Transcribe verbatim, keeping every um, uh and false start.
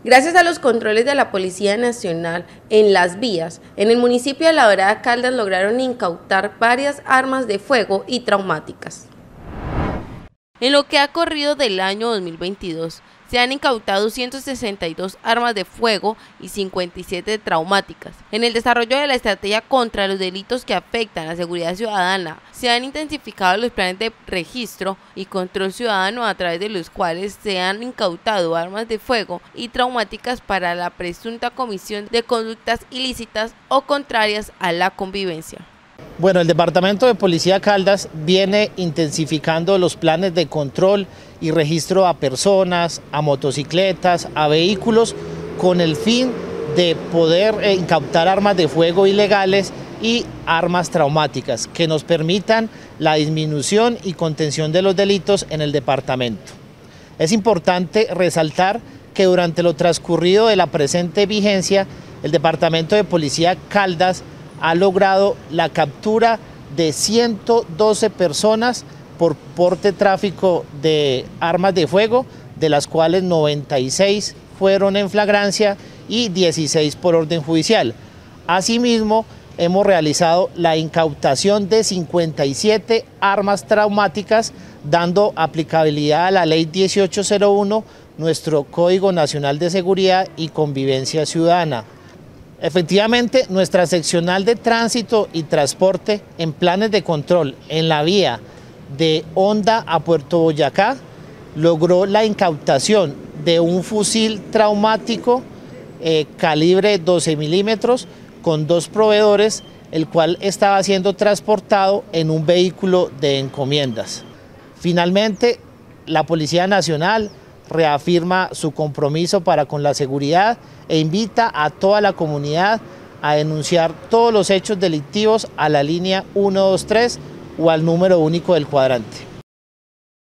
Gracias a los controles de la Policía Nacional en las vías, en el municipio de La Dorada Caldas lograron incautar varias armas de fuego y traumáticas. En lo que ha corrido del año dos mil veintidós, se han incautado ciento sesenta y dos armas de fuego y cincuenta y siete traumáticas. En el desarrollo de la estrategia contra los delitos que afectan a la seguridad ciudadana, se han intensificado los planes de registro y control ciudadano a través de los cuales se han incautado armas de fuego y traumáticas para la presunta comisión de conductas ilícitas o contrarias a la convivencia. Bueno, el Departamento de Policía Caldas viene intensificando los planes de control y registro a personas, a motocicletas, a vehículos, con el fin de poder eh, incautar armas de fuego ilegales y armas traumáticas que nos permitan la disminución y contención de los delitos en el departamento. Es importante resaltar que durante lo transcurrido de la presente vigencia, el Departamento de Policía Caldas ha logrado la captura de ciento doce personas por porte tráfico de armas de fuego, de las cuales noventa y seis fueron en flagrancia y dieciséis por orden judicial. Asimismo, hemos realizado la incautación de cincuenta y siete armas traumáticas, dando aplicabilidad a la Ley dieciocho cero uno, nuestro Código Nacional de Seguridad y Convivencia Ciudadana. Efectivamente, nuestra seccional de tránsito y transporte en planes de control en la vía de Honda a Puerto Boyacá logró la incautación de un fusil traumático eh, calibre doce milímetros con dos proveedores, el cual estaba siendo transportado en un vehículo de encomiendas. Finalmente, la Policía Nacional reafirma su compromiso para con la seguridad e invita a toda la comunidad a denunciar todos los hechos delictivos a la línea ciento veintitrés o al número único del cuadrante.